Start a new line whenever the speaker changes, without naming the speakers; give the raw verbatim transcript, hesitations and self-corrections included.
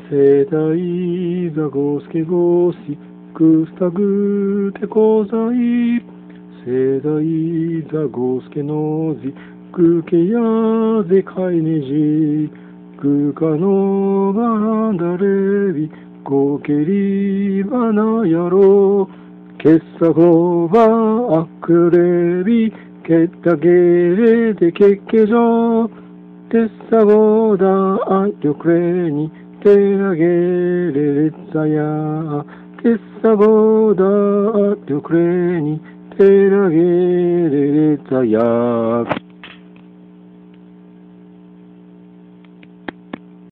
盛大座ゴスケゴシクスタグテコザイ盛大座ゴスケノジクケヤゼカイネジクカノバンダレビコケリバナヤロケッサゴバアクレビケタゲレデケケジョテッサゴダアヨクレニテラゲレレザヤテッサゴダアヨクレニテラゲレレザヤ